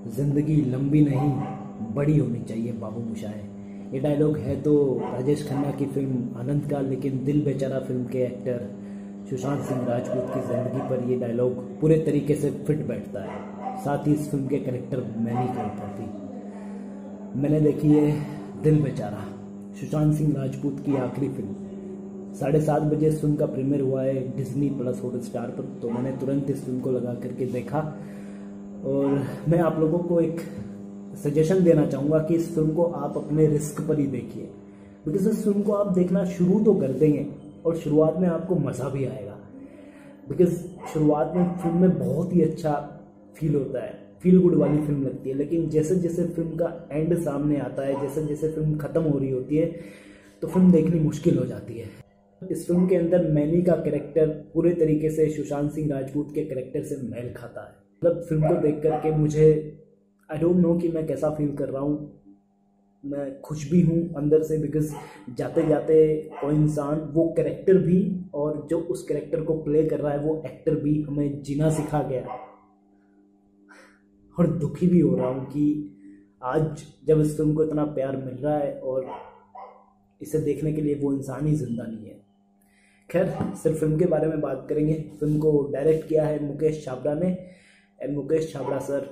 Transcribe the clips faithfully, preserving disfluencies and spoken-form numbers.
जिंदगी लंबी नहीं बड़ी होनी चाहिए बाबू मोशाय। ये डायलॉग है तो राजेश खन्ना की फिल्म आनंद का, लेकिन दिल बेचारा फिल्म के एक्टर सुशांत सिंह राजपूत की ज़िंदगी पर ये डायलॉग पूरे तरीके से फिट बैठता है। साथ ही इस फिल्म के कैरेक्टर मैनी के ऊपर भी। मैंने देखी है दिल बेचारा, सुशांत सिंह राजपूत की आखिरी फिल्म। साढ़े सात बजे इस फिल्म का प्रीमियर हुआ है डिज्नी प्लस हॉटस्टार पर, तो मैंने तुरंत इस फिल्म को लगा करके देखा और मैं आप लोगों को एक सजेशन देना चाहूँगा कि इस फिल्म को आप अपने रिस्क पर ही देखिए, बिकॉज इस फिल्म को आप देखना शुरू तो कर देंगे और शुरुआत में आपको मज़ा भी आएगा। बिकॉज शुरुआत में फिल्म में बहुत ही अच्छा फील होता है, फील गुड वाली फिल्म लगती है, लेकिन जैसे जैसे फिल्म का एंड सामने आता है, जैसे जैसे फिल्म ख़त्म हो रही होती है, तो फिल्म देखनी मुश्किल हो जाती है। इस फिल्म के अंदर मैनी का कैरेक्टर पूरे तरीके से सुशांत सिंह राजपूत के कैरेक्टर से मेल खाता है। मतलब फिल्म को देख करके मुझे आई डोंट नो कि मैं कैसा फील कर रहा हूँ। मैं खुश भी हूँ अंदर से, बिकॉज जाते जाते कोई इंसान वो कैरेक्टर भी और जो उस कैरेक्टर को प्ले कर रहा है वो एक्टर भी हमें जीना सिखा गया। और दुखी भी हो रहा हूँ कि आज जब इस फिल्म को इतना प्यार मिल रहा है और इसे देखने के लिए वो इंसान ही जिंदा नहीं है। खैर, सिर्फ फिल्म के बारे में बात करेंगे। फिल्म को डायरेक्ट किया है मुकेश छाबड़ा ने, and Mukesh Chhabra sir.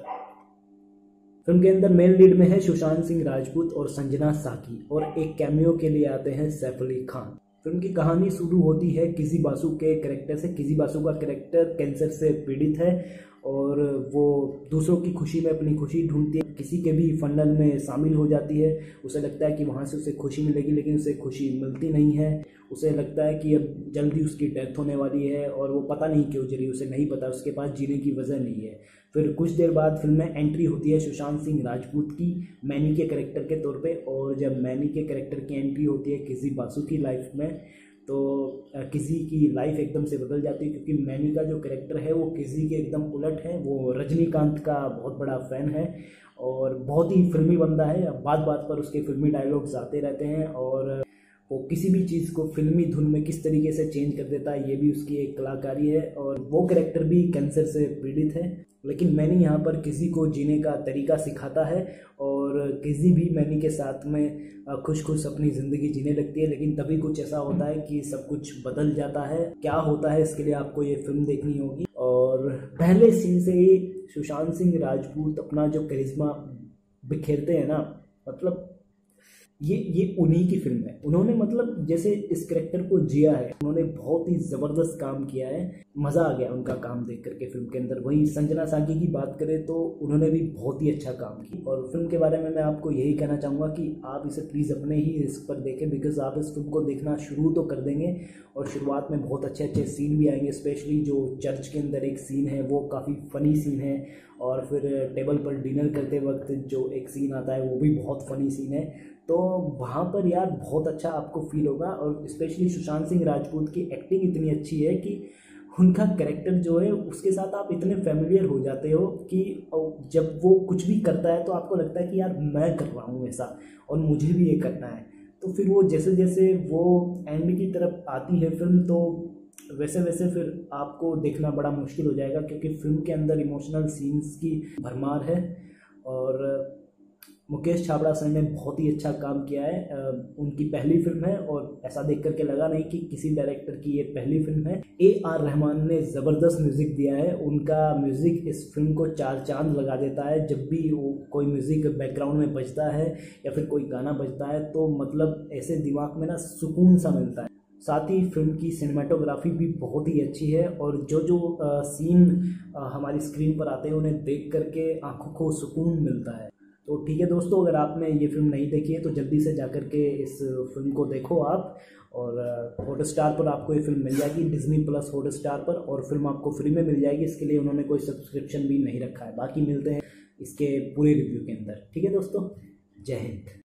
Film के अंदर मेन लीड में है सुशांत सिंह राजपूत और संजना साकी, और एक कैमियो के लिए आते हैं सैफ अली खान। फिल्म की कहानी शुरू होती है किसी बासु के कैरेक्टर से। किसी बासु का कैरेक्टर कैंसर से पीड़ित है और वो दूसरों की खुशी में अपनी खुशी ढूंढती है, किसी के भी फंडल में शामिल हो जाती है। उसे लगता है कि वहाँ से उसे खुशी मिलेगी, लेकिन उसे खुशी मिलती नहीं है। उसे लगता है कि अब जल्दी उसकी डेथ होने वाली है और वो पता नहीं क्यों जी रही, उसे नहीं पता, उसके पास जीने की वजह नहीं है। फिर कुछ देर बाद फिल्म में एंट्री होती है सुशांत सिंह राजपूत की मैनी के कैरेक्टर के तौर पे, और जब मैनी के कैरेक्टर की एंट्री होती है किसी बासु की लाइफ में, तो किसी की लाइफ एकदम से बदल जाती है, क्योंकि मैनी का जो कैरेक्टर है वो किसी के एकदम उलट है। वो रजनीकांत का बहुत बड़ा फ़ैन है और बहुत ही फिल्मी बंदा है। बात बात पर उसके फिल्मी डायलॉग्स आते रहते हैं और वो किसी भी चीज़ को फिल्मी धुन में किस तरीके से चेंज कर देता है, ये भी उसकी एक कलाकारी है। और वो कैरेक्टर भी कैंसर से पीड़ित है, लेकिन मैनी यहाँ पर किसी को जीने का तरीका सिखाता है और किसी भी मैनी के साथ में खुश खुश अपनी ज़िंदगी जीने लगती है। लेकिन तभी कुछ ऐसा होता है कि सब कुछ बदल जाता है। क्या होता है इसके लिए आपको ये फिल्म देखनी होगी। और पहले सीन से ही सुशांत सिंह राजपूत अपना जो करिश्मा बिखेरते हैं ना, मतलब ये ये उन्हीं की फिल्म है। उन्होंने मतलब जैसे इस कैरेक्टर को जिया है, उन्होंने बहुत ही ज़बरदस्त काम किया है। मज़ा आ गया उनका काम देख करके फिल्म के अंदर। वहीं संजना साकी की बात करें तो उन्होंने भी बहुत ही अच्छा काम किया। और फिल्म के बारे में मैं आपको यही कहना चाहूँगा कि आप इसे प्लीज़ अपने ही रिस्क पर देखें, बिकॉज आप इस फिल्म को देखना शुरू तो कर देंगे और शुरुआत में बहुत अच्छे अच्छे सीन भी आएंगे। स्पेशली जो चर्च के अंदर एक सीन है वो काफ़ी फ़नी सीन है, और फिर टेबल पर डिनर करते वक्त जो एक सीन आता है वो भी बहुत फ़नी सीन है। तो वहाँ पर यार बहुत अच्छा आपको फील होगा। और स्पेशली सुशांत सिंह राजपूत की एक्टिंग इतनी अच्छी है कि उनका कैरेक्टर जो है उसके साथ आप इतने फेमिलियर हो जाते हो कि जब वो कुछ भी करता है तो आपको लगता है कि यार मैं कर रहा हूँ ऐसा और मुझे भी ये करना है। तो फिर वो जैसे जैसे वो एंड की तरफ आती है फिल्म, तो वैसे वैसे फिर आपको देखना बड़ा मुश्किल हो जाएगा, क्योंकि फिल्म के अंदर इमोशनल सीन्स की भरमार है। और मुकेश छाबड़ा सर ने बहुत ही अच्छा काम किया है। उनकी पहली फिल्म है और ऐसा देख करके लगा नहीं कि किसी डायरेक्टर की ये पहली फिल्म है। ए आर रहमान ने ज़बरदस्त म्यूज़िक दिया है। उनका म्यूज़िक इस फिल्म को चार चांद लगा देता है। जब भी वो कोई म्यूज़िक बैकग्राउंड में बजता है या फिर कोई गाना बजता है तो मतलब ऐसे दिमाग में ना सुकून सा मिलता है। साथ ही फिल्म की सिनेमाटोग्राफी भी बहुत ही अच्छी है, और जो जो आ, सीन आ, हमारी स्क्रीन पर आते हैं उन्हें देख करके आंखों को सुकून मिलता है। तो ठीक है दोस्तों, अगर आपने ये फिल्म नहीं देखी है तो जल्दी से जाकर के इस फिल्म को देखो आप। और हॉटस्टार पर आपको ये फिल्म मिल जाएगी, डिज्नी प्लस हॉटस्टार पर, और फिल्म आपको फ्री में मिल जाएगी। इसके लिए उन्होंने कोई सब्सक्रिप्शन भी नहीं रखा है। बाकी मिलते हैं इसके पूरे रिव्यू के अंदर। ठीक है दोस्तों, जय हिंद।